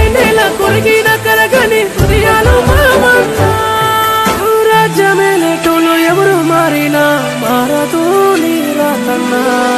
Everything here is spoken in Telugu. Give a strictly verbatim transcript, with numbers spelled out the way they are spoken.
నెల కొరిగిన కరగని హృదయాలు మనమన్నా రాజ్యమేలేటోళ్ళు ఎవరు మారినా మారదు నీ రాతన్నా